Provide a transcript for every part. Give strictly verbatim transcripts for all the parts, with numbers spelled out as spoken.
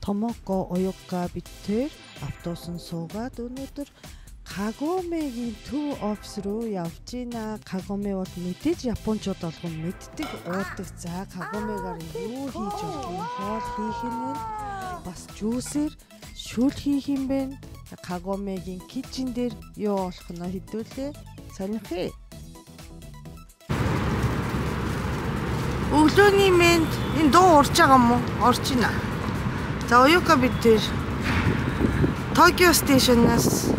Tomoko Oyoka бид тэр автобусан суугаад өнөөдөр Kagome-гийн төв офис руу явж байна. Kagome бол мэдээж японочууд болгон мэддэг, уудаг. За Kagome-гаар юу хийж болох вэ? Хоол хийх нь бас жүүсээр шүл хийх юм бэ? Kagome-гийн кичен дээр юу болох нь хэдүүлээ сонирхъя. Өглөөний мэнд энэ дуу урж байгаа юм уу? Орж байна. За Оёка бид тэр Токио стейшнээс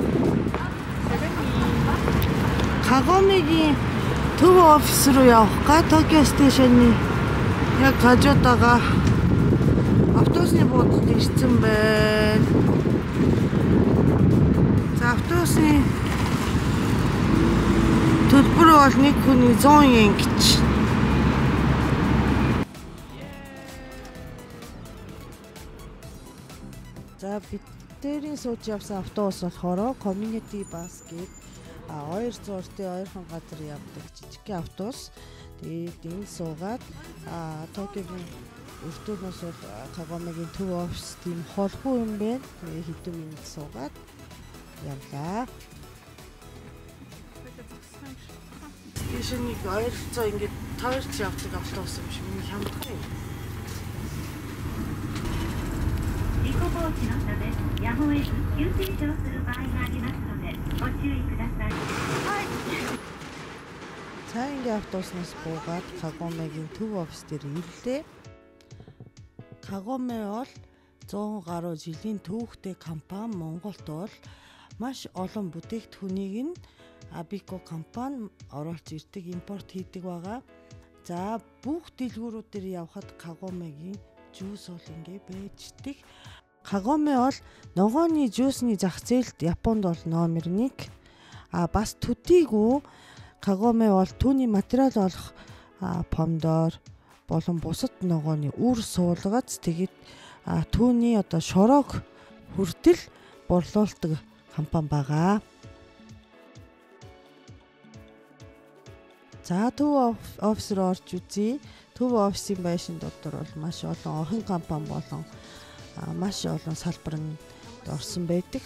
Kagome-гийн төв офис руу явах га Токио стейшны яг хажууд байгаа автобусны буудалд ирсэн байна. За автобусны төлбөр бол нэг хүний зуун yen гэж. За бидний сууж явсан автобус болохоор community bus гэдэг хоёр зууртай ойрхон газар явдаг жижиг автобус. Тэгээд энэ суугаад Токиогийн өвтөнөөс бол Kagome-гийн төв офис тийм холбоо юм байна. Тэгээд хэдэн минут суугаад явлаа. Стейшнийг ойролцоо ингээд тойрч явдаг автобус юм шиг миний хямдхан юм. やむを得ず急停車をする場合がありますのでご注意ください。はい。За ингээ автобуснаас буугаад Kagome-гийн төв офис дээр ирлээ. Kagome бол зуун гаруй жилийн түүхтэй компани. Монголд бол маш олон бүтээгдэхүүнийг нь Abiko компани оруулж ирдэг, импорт хийдэг байгаа. За бүх дэлгүүрүүд дээр явхад Kagome-гийн жуус бол ингээ байждаг. Kagome бол ногооны жуусны зах зээлд Японд бол номер нэг. А бас төдийгүй Kagome бол түүний материал болох помидор болон бусад ногооны үр суулгац тэгээд түүний одоо шороог хүртэл борлуулдаг компани байгаа. За төв офис руу орж үзье. Төв офисын байшин дотор бол маш олон охин компани болон маш олон салбарнд орсон байдаг.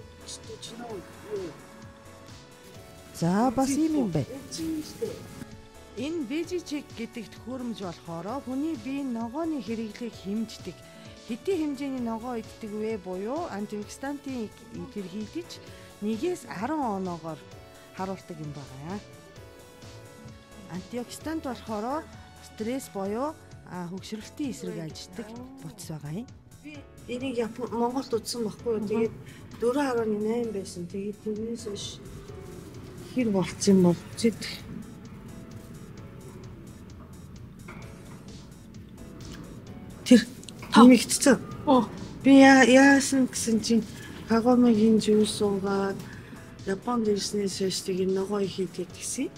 За бас юм юм байна. Энэ Veggie-Check гэдэгт хөрөмж болохоор хүний биеийн ногооны хэрэглээг хэмждэг. Хэдийн хэмжээний ногоо иддэг вэ буюу антиоксидантын идэр хийдэж нэгээс арван оноогоор харуулдаг юм байна. Антиоксидант болохоор стресс буюу хөгшрөлтийн эсрэг ажилладаг буцс байгаа юм. Энийг Япон Монголд үзсэн баггүй юу. Тэгээд дөрвөн гаруй найман байсан. Тэгээд тэрнээс биш хэр болцсон юм бол зэт. Тэр нэмэгдсэн. Би яасан гэсэн чинь Kagome-гийн жуус уугаад Японд ирснээс хойш тэгээд ногоо хийгээд гисэн.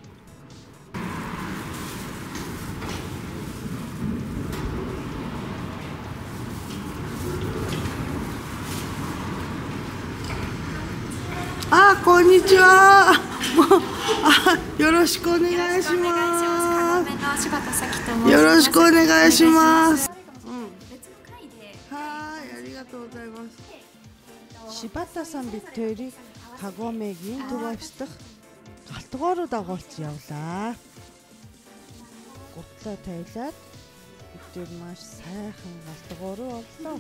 あ、こんにちは。よろしくお願いします。よろしくお願いします。はい、ありがとうございます。Shibata сан бид хоёрыг Kagome-гийн төв офис дахь галтгоо руу дагуулж явлаа. Гутлаа тавилаад бид тэр маш сайхан галтгоо руу орлоо.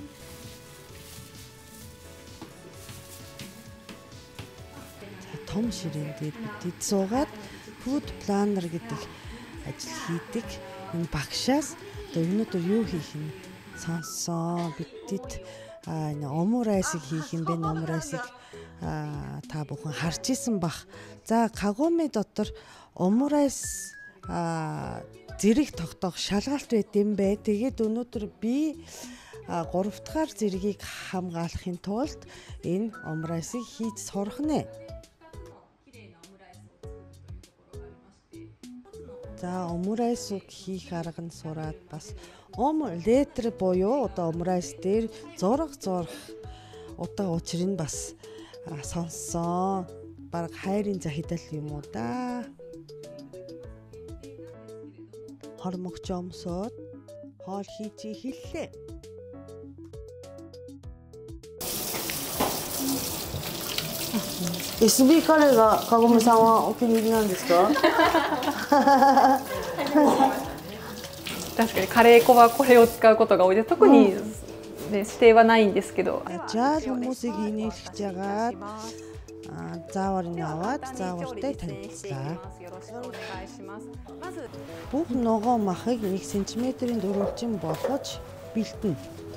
Том ширээн дээр бид суугаад food planner гэдэг ажил хийдэг. Энэ багшаас өнөөдөр юу хийх нь сонсон. Бидэд энэ омурайсыг хийх юм бэ? Омурайсыг та бүхэн харж исэн бах. За Kagome дотор омурайс зэрэг тогтоох шалгалт байт юм бэ. Тэгээд өнөөдөр би гурав дахь зэргийг хамгаалахын тулд энэ омурайсыг хийж сурах нэ. За омурайсыг хийх арга нь сураад бас ом летр буюу одоо омурайс дээр зураг зурх утга учир нь бас сонссон. Бараг хайрын захидал юм уу да. Хормогч өмсөд хоол хийж хэллээ. エスビー カレーがかごめさんはお気に入りなんですか？ 確かにカレー粉はこれを使うことが多いです。特に、うん、ね、指定はないんですけど。 じゃあхүмүүсийг энийг хичээгээд заавар нь аваад заавартай танилцлаа. Бүх ногоо махыг нэг сантиметрийн дөрвөлжин болгож бэлтэнэ.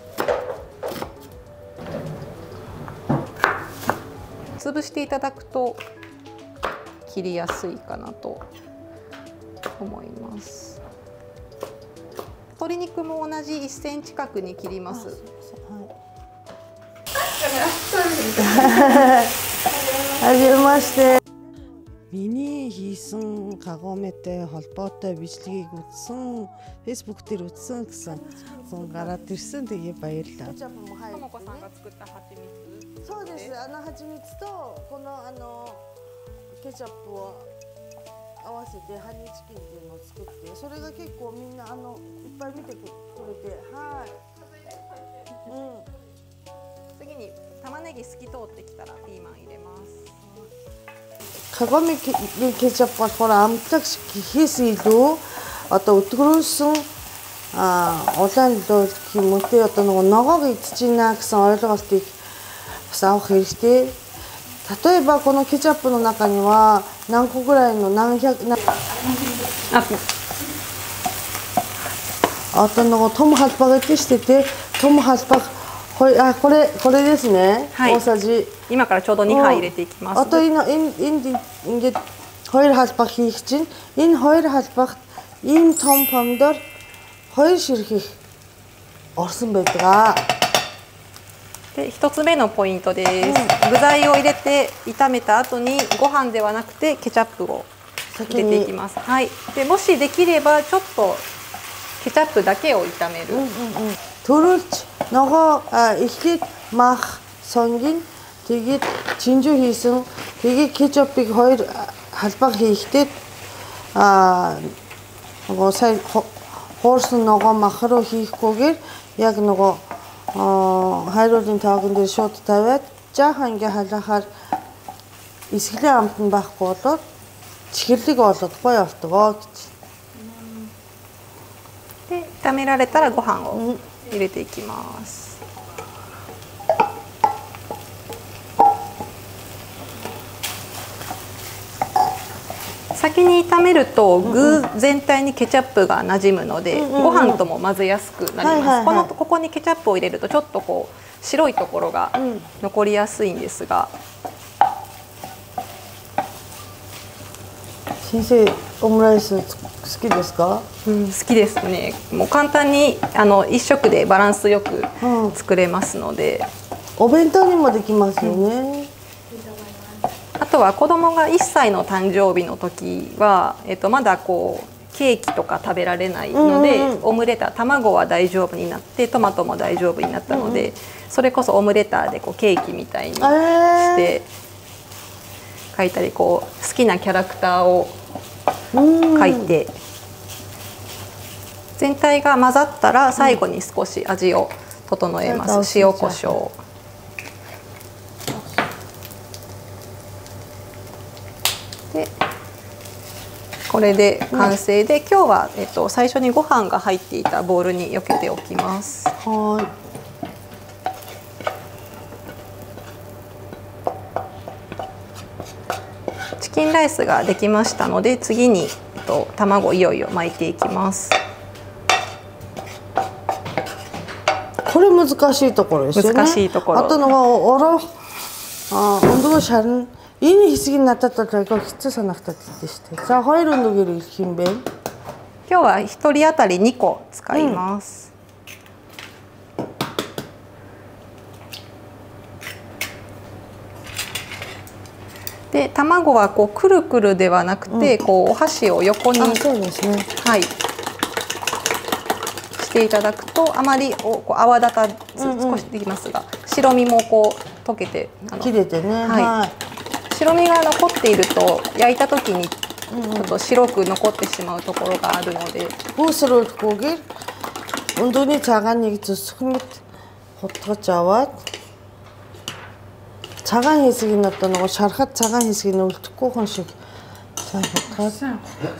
潰していただくと切りやすいかなと思います。鶏肉も同じいっセンチ角に切ります。 はじめまして。Миний хийсэн кагомэтэй холбоотой бичлэгийг үзсэн, Facebook дээр үзсэн гэсэн хүн гараад ирсэн. Тэгээ баярлалаа. そうです。あの蜂蜜とこのあのケチャップを合わせてハニーチキンっていうのを作って、それが結構みんなあのいっぱい見てくれて、はい。うん。 次に玉ねぎ透き通ってきたらピーマン入れます。 Кагоми кетчуп болохоор амтлагч гэхээс илүү одоо өтгөрөөсөн улаан луу гэмүтэй одоо нөгөө ногоог идчихнэ гэсэн ойлголтыг бас авах хэрэгтэй. 例えばこのケチャップの中には何個ぐらいの何百あとのトムハルパがしててトムハルパこれあこれこれですね。大さじ今からちょうどにはい入れていきます。 あとэнэ энэ ингээд хоёр халбаг хийх чинь энэ хоёр халбагт ийм том помидор хоёр ширхэг орсон байдаг. で一つ目のポイントです。うん、具材を入れて炒めた後にご飯ではなくてケチャップを入れていきます。はい。でもしできればちょっとケチャップだけを炒める。 Төрүүлж ногоо эхлээд мах сонгийн тэгээд чинжүү хийсэн тэгээд кетчупыг хоёр халбаг хийхдээ аа нөгөө сая хуурсан ногоо мах руу хийхгүйгээр яг нөгөө хайруулын таахан дээр шууд тавиад жаахан ингээ халаахаар эсгэлэн амт нь байхгүй болоод чихэрлэг болгохгүй явтгаа гэж. で炒められたらご飯を入れていきます。先に炒めると具全体にケチャップが馴染むので、ご飯とも混ぜやすくなります。このここにケチャップを入れるとちょっとこう白いところが残りやすいんですが。 先生、オムライス好きですか？ うん、好きですね。もう簡単にあの一食でバランスよく作れますので、 うん、お弁当にもできますよね。 あとは子供がいっさいの誕生日の時は、えっとまだこうケーキとか食べられないので、うんうん、オムレター卵は大丈夫になってトマトも大丈夫になったので、うんうん、それこそオムレターでこうケーキみたいにして、えー、書いたりこう好きなキャラクターを書いて、全体が混ざったら最後に少し味を整えます。塩コショウでこれで完成で、今日は、えっと、最初にご飯が入っていたボウルによけておきます。 はい。 チキンライスができましたので、次に、えっと、卵いよいよ巻いていきます。 これ難しいところですよね。 難しいところ。 あとのはおろあ温度のシャルンЭнэ хэсгийг надад айгүй хэцүү санагдаад байдаг шүү дээ. За хоёр өндөг ирэх юм бэ? 今日は一人当たりにこ使います。うん、で卵はこうくるくるではなくて、うん、こうお箸を横に、 そうですね、 はい、していただくとあまりおこう泡立たず少しできますが、うんうん、白身もこう溶けて切れてね。はい、はい、 白身が残っていると焼いた時にちょっと白く残ってしまうところがあるので。 Бөөсрүүлэхгүйгээр өндөөний цагааныг зүсгэмэд хутгаж аваад цагаан хэсгийг нь одоо нөгөө шарахад цагаан хэсгийг нь үлдэхгүй хүн шиг сайн хутгаад.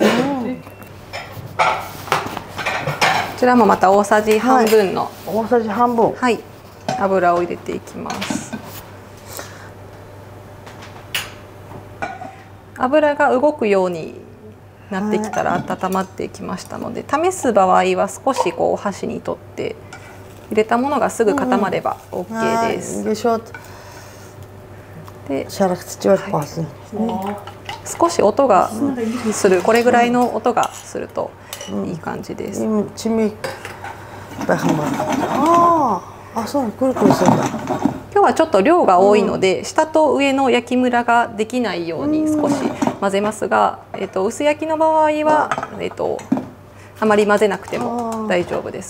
こちらもまた大さじ半分の、 大さじ半分、 はい、油を入れていきます。油が動くようになってきたら温まってきましたので、試す場合は少しこう箸に取って入れたものがすぐ固まれば オーケー です。で、少し音がする、これぐらいの音がするといい感じです。今日はちょっと量が多いので、下と上の焼きムラができないように少し混ぜますが、えっと薄焼きの場合はえっとあまり混ぜなくても大丈夫です。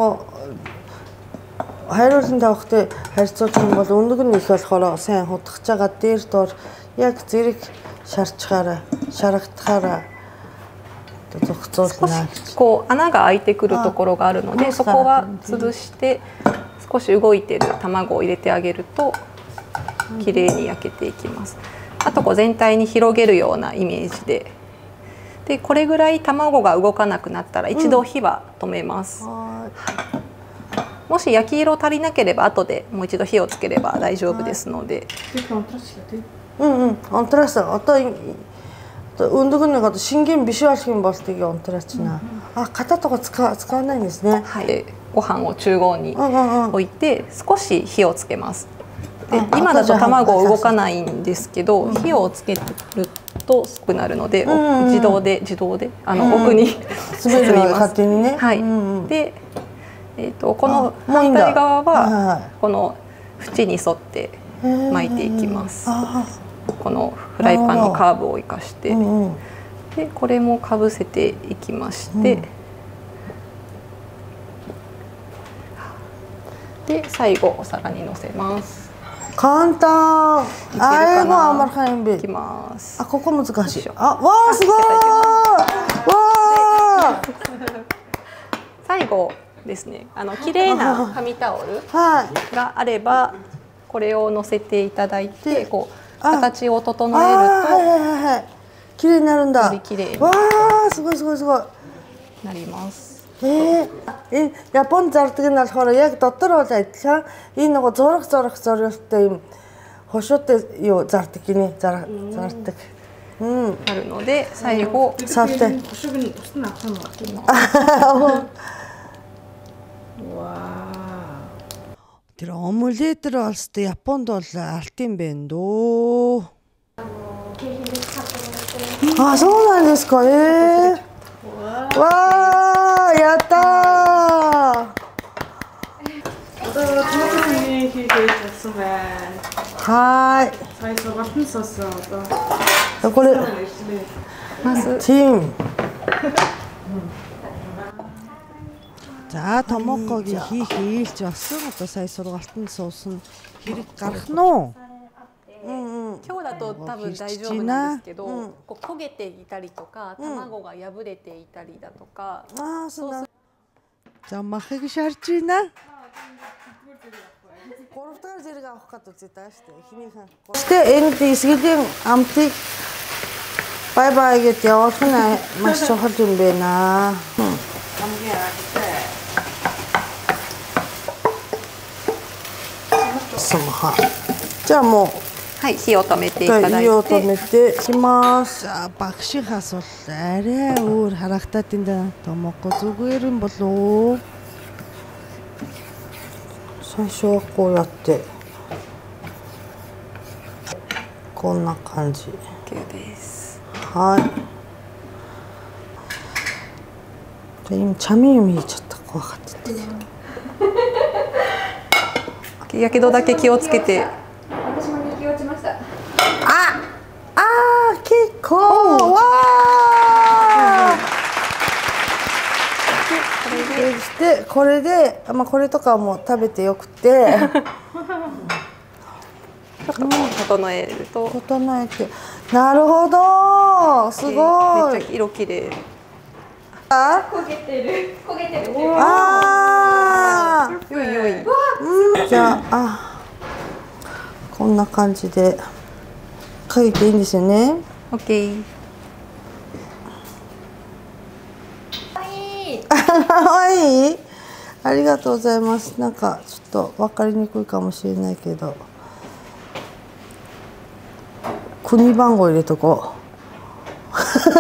хайруулсан тавхтай харьцуулж юм бол өндөг нь их болохоор сайн хутгах чагаа дээр доор яг зэрэг шарчхаараа шарагдахаараа зохицуулна. こう穴が開いてくるところがあるので、そこは潰して少し動いてる卵を入れてあげると綺麗に焼けていきます。あとこう全体に広げるようなイメージで、でこれぐらい卵が動かなくなったら一度火は止めます。もし焼き色足りなければ後でもう一度火をつければ大丈夫ですので。 うんうん、онтраас одоо өндөг нэг одоо шингийн биш болох юм бол тийг онтраас на. А片とか使使わないんですね。 はい。ご飯を中央に置いて少し火をつけます。で今だと卵動かないんですけど、火をつけると薄くなるので、自動で自動であの奥に進みます。はい。で。えー、とこの反対側はこの縁に沿って巻いていきます。このフライパンのカーブを生かして、でこれもかぶせていきまして、で最後お皿にのせます。 簡単。あ、英語あんまり早いんべ。 いきます。 あ、ここ難しい。あ、わあすごい。わあ。 最後。ですね、あの綺麗な紙タオルがあればこれを乗せていただいて、こう形を整えると綺麗になるんだ。 より綺麗にわあすごいすごいすごいなります。 ええ、Японд зардаг нь болохоор яг дотор бол адилхан энэ нөгөө зураг зураг зориулттай юм хошуутай юу зардаг гинэ зардаг. あるので最後 салтай. Тэр омлетэр болстой Японд бол алт юм байна дөө. А,そうなんですか。ええ。わあ、やったー。はい。これまずチーム。За томокогийн хий хийлж болсон. Одоо сая сургалтанд суусан хэрэг гарах нь уу? 今日だと多分大丈夫なんですけど、こう焦げていたりとか、卵が破れていたりだとか。 ああ、そうだ。じゃあмахыг шарж байна. гурав дахь зэрэг авах гэдэг үзээ шүү дээ. Эхнийхэн. Гэтэ энэ эсгэлийн амтыг бай бай гэж явуулах нь маш чухал юм байна. Хамгийн аргатай. Самха. じゃあもうはい、火を止めていただいて。 火を止めていきます。багшихаас бол арай өөр харагдаад энэ да томоко зүгээр юм болов уу? 最初はこうやってこんな感じ。 です。 はい。今茶味見えちゃった怖かった。 やけどだけ気をつけて。 私も抜き落ちました。 あ、あー結構わあ。そしてこれで、まあこれとかも食べてよくて。 ちょっと整えると。 整えて。なるほど。すごい。 めっちゃ色綺麗。 あ、焦げてる。焦げてる。 ああ。 よいよい。 うん、じゃあ、あ。 こんな感じでかけていいんですよね。 オッケー。 かわいい。ありがとうございます。なんかちょっと分かりにくいかもしれないけど、国番号入れとこう。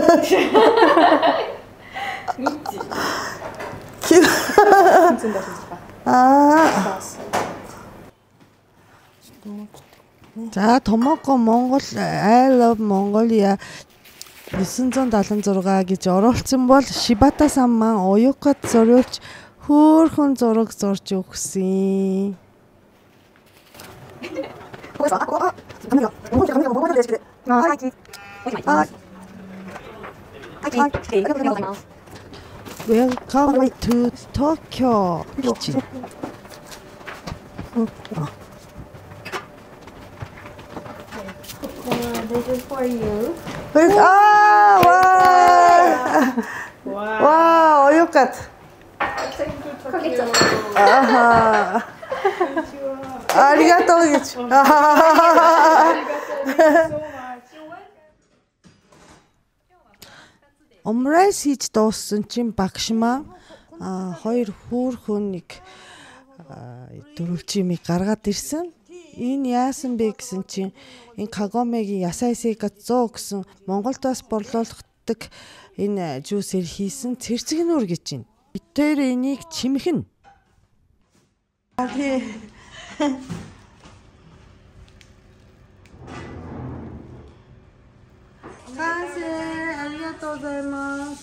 ああ。За Томоко Монгол I love Mongolia нисэн зуун дагалан зураг гэж оруулсан бол Шибата-сан маань Оюкад зориулж хөөрхөн зураг зурж өгсөн. Welcome to Tokyo. This is for you. 아, 와, 와, 어이없다. 아하. 아리가또. Омрайс хийж дууссан чинь багш маань хоёр хөөрхөн нэг дөрвөлжимийг гаргаад ирсэн. Энэ яасан бэ гэсэн чинь энэ Кагомегийн Ясай Сейкацзо гэсэн Монголдоос борлуулдаг энэ жуусээр хийсэн цэрцгэнүүр гэж байна. Бид тэр энийг чимхэн. Кансе, аригаtou гозаимасу.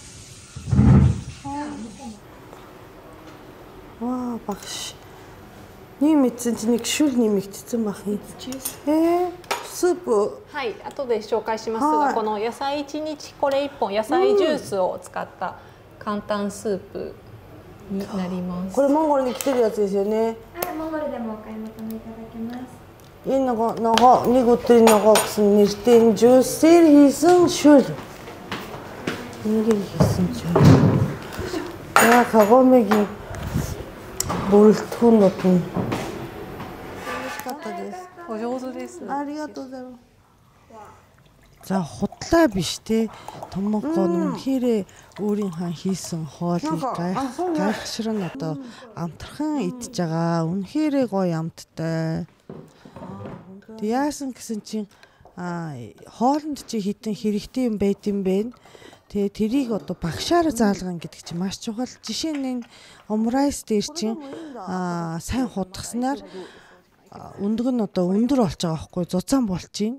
Ваа, багш. Нэг мэдсэн чинь нэг шүл нэмэгдсэн байх юм. Э, суп. はい、後で紹介しますが、この野菜一日これ一本野菜ジュースを使った簡単スープになります。 これモンゴルに来てるやつですよね。 はい、モンゴルでもお買い求めいただけます。 Энэ нөгөө нөгөө нэг өдрийн нөгөө гэсэн нэртэй жуусээр хийсэн шүл. Энийг хийсэн шүл. Яа, Кагомегийн бүрэлдэхүүнүүд нь. お上手です。 ありがとうございます。За худлаа биш те. Томоко үнэхээр өөрийн хаан хийсэн хоолыг гайхшран одоо амтархан идж байгаа. Үнэхээр гоё амттай. Яасан гэсэн чинь хоолнд чи хитэн хэрэгтэй юм байт юм бэ. Тэгээ тэрийг одоо багшаар заалгана гэдэг чинь маш чухал. Жишээ нь омрайс дээр чинь сайн худгаснаар өндөг нь одоо өндөр болж байгаа байхгүй зузаан болж байна.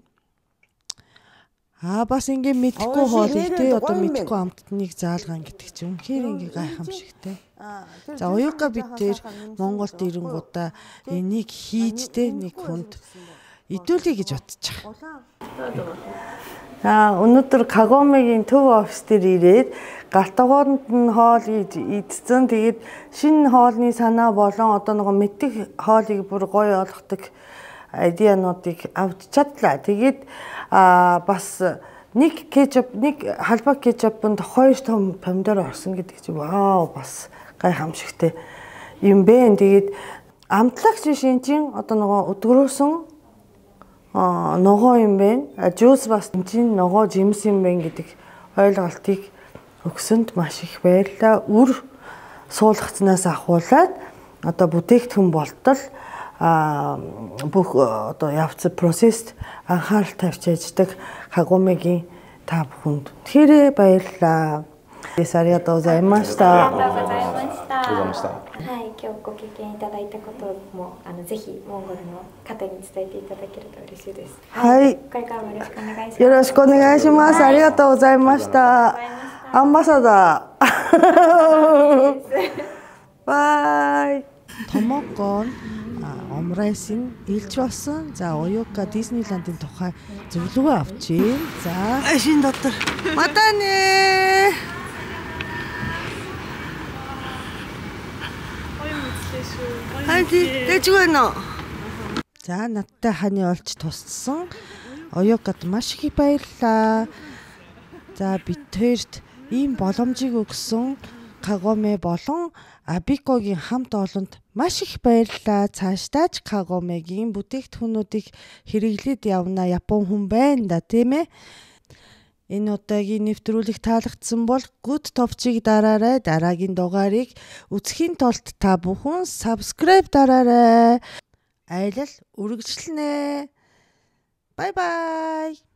Аа бас ингэ мэдхгүй хоолыг те одоо мэдхгүй амтныг заалгана гэдэг чинь үнэхээр ингэ гайхамшигтэй. За оюука бид тэр Монголд ирэнгуудаа энийг хийж те нэг хүнд идүүлээ гэж бодож байгаа. Аа өнөөдөр Кагомегийн төв офис дээр ирээд галтгоонд нь хоол идсэн. Тэгээд шинэ хоолны санаа болон одоо нөгөө мэддэг хоолыг бүр гоё олгодог идеянуудыг авч чадлаа. Тэгээд аа бас нэг кетчуп нэг халбаа кетчупанд хоёр том помидор орсон гэдэг чинь вау бас гайхамшигтай юм бэ. Тэгээд амтлагч шин чинь одоо нөгөө өдгөрөөсөн ногоо юм бэ. Жуус бас чинь ногоо жимс юм бэ гэдэг ойлголтыг өгсөнд маш их баярлалаа. Үр суулгацнаас ахуулаад одоо бүтээгдэхүүн болтол бүх одоо явц процесс анхаарал тавьж ажилладаг Кагомегийн та бүхэнд тэрэ баярлалаа. Сариато гозаимашта. はい、今日ご経験いただいたこともあのぜひモンゴルの方に伝えていただけると嬉しいです。 はい。 これからもよろしくお願いします。 よろしくお願いします。ありがとうございました。アンバサダー。バイ。Томоко омрайсын илж болсон. За оюука Диснейландын тухай зөвлөгөө авчийн. За шин доктор. Матане. Хайди, дэжгэнэ. За надтай ханы олж туссан. Оюукад маш их баярлалаа. За бид хоёрт ийм боломжийг өгсөн Kagome болон Abiko-гийн хамт олонд маш их баярлалаа. Цаашдаач Kagome-гийн бүтээгдэхүүнүүдийг хэрэглээд явна. Япон хүн байна да, тийм ээ. Энэ удаагийн нэвтрүүлэг таалагдсан бол Good товчийг дараарай. Дараагийн дугаарыг үзэхийн тулд та бүхэн subscribe дараарай. Аялал үргэлжлэнэ. Bye bye.